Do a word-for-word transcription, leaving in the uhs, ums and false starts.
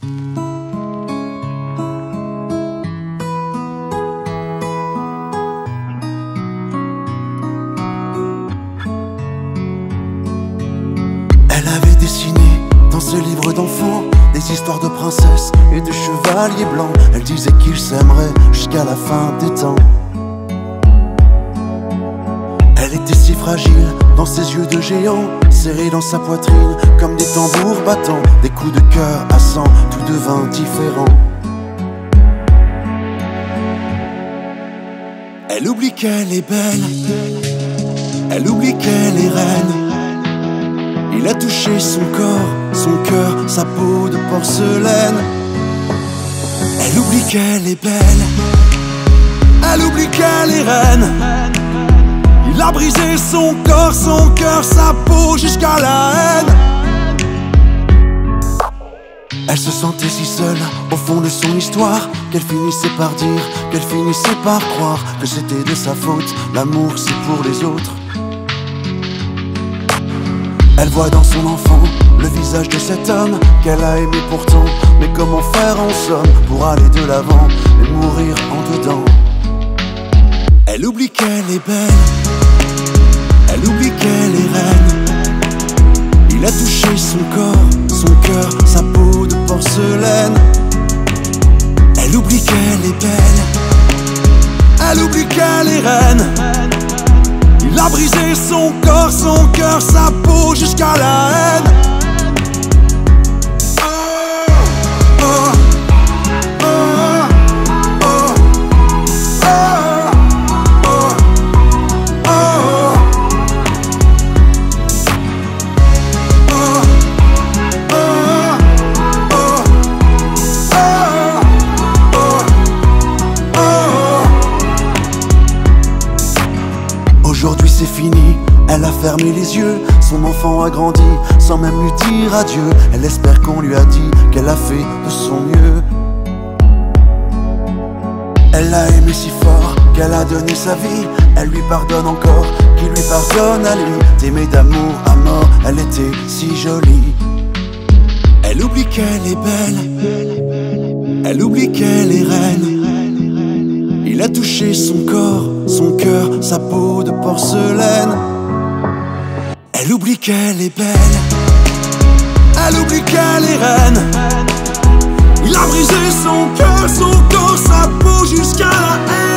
Elle avait dessiné dans ses livres d'enfants des histoires de princesses et de chevaliers blancs. Elle disait qu'ils s'aimeraient jusqu'à la fin des temps. Elle était si fragile dans ses yeux de géant, serrés dans sa poitrine comme des tambours battants. Des coups de cœur à cent, tout devint différent. Elle oublie qu'elle est belle, elle oublie qu'elle est reine. Il a touché son corps, son cœur, sa peau de porcelaine. Elle oublie qu'elle est belle, elle oublie qu'elle est reine. Il a brisé son corps, son cœur, sa peau jusqu'à la haine. Elle se sentait si seule au fond de son histoire qu'elle finissait par dire, qu'elle finissait par croire que c'était de sa faute. L'amour c'est pour les autres. Elle voit dans son enfant le visage de cet homme qu'elle a aimé pourtant. Mais comment faire en somme pour aller de l'avant et mourir en dedans? Elle oublie qu'elle est belle, elle oublie qu'elle est reine. Il a touché son corps, son cœur, sa peau de porcelaine. Elle oublie qu'elle est belle, elle oublie qu'elle est reine. Il a brisé son corps, son cœur, sa peau jusqu'à la haine. Aujourd'hui c'est fini, elle a fermé les yeux. Son enfant a grandi sans même lui dire adieu. Elle espère qu'on lui a dit qu'elle a fait de son mieux. Elle l'a aimé si fort qu'elle a donné sa vie. Elle lui pardonne encore, qu'il lui pardonne à lui. T'aimer d'amour à mort, elle était si jolie. Elle oublie qu'elle est belle, elle oublie qu'elle est reine. Il a touché son corps, son cœur, sa peau de porcelaine. Elle oublie qu'elle est belle, elle oublie qu'elle est reine. Il a brisé son cœur, son corps, sa peau jusqu'à la haine.